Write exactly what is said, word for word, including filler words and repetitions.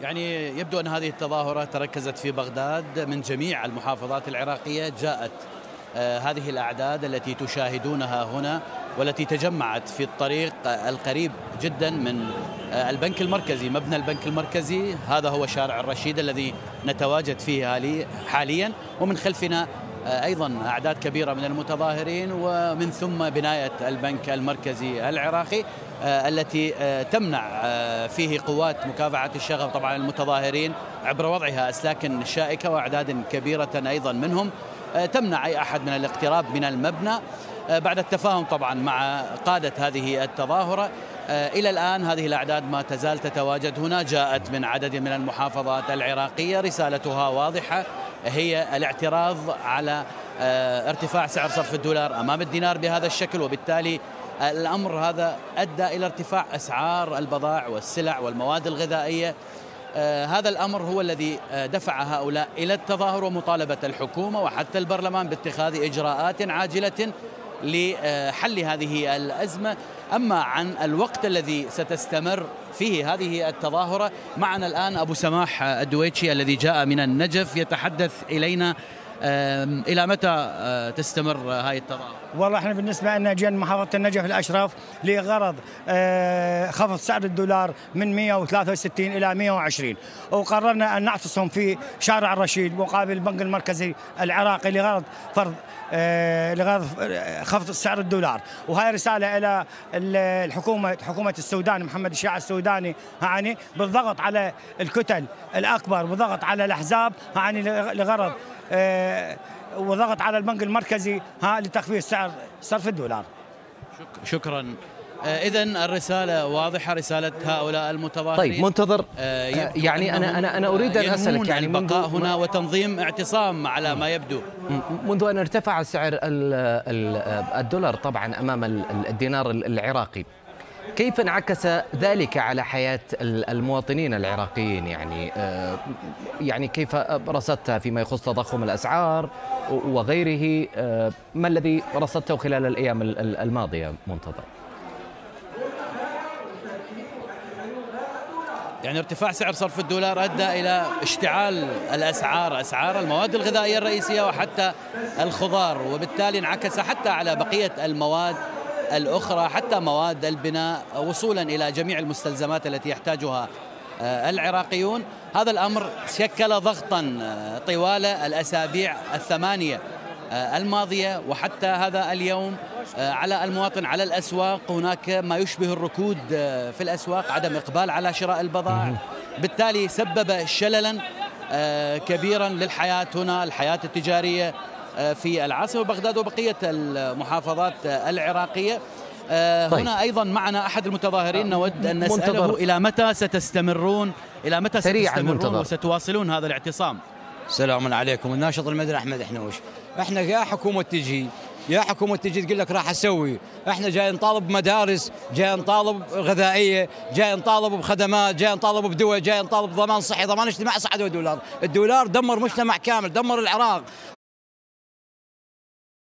يعني يبدو أن هذه التظاهرة تركزت في بغداد من جميع المحافظات العراقية. جاءت آه هذه الأعداد التي تشاهدونها هنا والتي تجمعت في الطريق القريب جدا من آه البنك المركزي، مبنى البنك المركزي. هذا هو شارع الرشيد الذي نتواجد فيه حاليا، ومن خلفنا آه أيضا أعداد كبيرة من المتظاهرين، ومن ثم بناية البنك المركزي العراقي التي تمنع فيه قوات مكافحة الشغب طبعا المتظاهرين عبر وضعها أسلاك شائكة وأعداد كبيرة أيضا منهم تمنع أي أحد من الاقتراب من المبنى بعد التفاهم طبعا مع قادة هذه التظاهرة. إلى الآن هذه الأعداد ما تزال تتواجد هنا، جاءت من عدد من المحافظات العراقية، رسالتها واضحة، هي الاعتراض على ارتفاع سعر صرف الدولار أمام الدينار بهذا الشكل، وبالتالي الأمر هذا أدى إلى ارتفاع أسعار البضائع والسلع والمواد الغذائية. آه هذا الأمر هو الذي دفع هؤلاء إلى التظاهر ومطالبة الحكومة وحتى البرلمان باتخاذ إجراءات عاجلة لحل هذه الأزمة. أما عن الوقت الذي ستستمر فيه هذه التظاهرة، معنا الآن أبو سماح الدويتشي الذي جاء من النجف يتحدث إلينا. إلى متى تستمر هاي التظاهرة؟ والله احنا بالنسبة لنا جينا محافظة النجف الأشرف لغرض خفض سعر الدولار من مئة وثلاثة وستين إلى مئة وعشرين، وقررنا أن نعتصم في شارع الرشيد مقابل البنك المركزي العراقي لغرض فرض لغرض خفض سعر الدولار. وهي رسالة إلى الحكومة، حكومة السودان محمد الشيع السوداني، يعني بالضغط على الكتل الأكبر، بالضغط على الأحزاب، يعني لغرض آه وضغط على البنك المركزي ها لتخفيض سعر صرف الدولار. شكرا. آه إذن الرسالة واضحة، رسالة هؤلاء المتظاهرين. طيب منتظر، آه يعني أنا أنا أنا أريد أن أسألك، يعني البقاء هنا وتنظيم اعتصام على ما يبدو. منذ أن ارتفع سعر الدولار طبعا أمام الدينار العراقي، كيف انعكس ذلك على حياة المواطنين العراقيين؟ يعني يعني كيف رصدتها فيما يخص تضخم الأسعار وغيره؟ ما الذي رصدته خلال الأيام الماضية منتظر؟ يعني ارتفاع سعر صرف الدولار أدى إلى اشتعال الأسعار، أسعار المواد الغذائية الرئيسية وحتى الخضار، وبالتالي انعكس حتى على بقية المواد الأخرى، حتى مواد البناء، وصولا إلى جميع المستلزمات التي يحتاجها العراقيون. هذا الأمر شكل ضغطا طوال الأسابيع الثمانية الماضية وحتى هذا اليوم على المواطن، على الأسواق. هناك ما يشبه الركود في الأسواق، عدم إقبال على شراء البضائع، بالتالي سبب شللا كبيرا للحياة هنا، الحياة التجارية في العاصمة بغداد وبقية المحافظات العراقية. طيب. هنا أيضا معنا أحد المتظاهرين، نود أن نسأله منتظر. إلى متى ستستمرون إلى متى ستستمرون وستواصلون هذا الاعتصام؟ السلام عليكم. الناشط المدني أحمد حنوش. احنا يا حكومة تجي يا حكومة تجي تقول لك راح أسوي، احنا جاي نطالب بمدارس، جاي نطالب غذائية، جاي نطالب بخدمات، جاي نطالب بدواء، جاي نطالب بضمان صحي، ضمان اجتماعي. صعدوا الدولار، الدولار دمر مجتمع كامل، دمر العراق.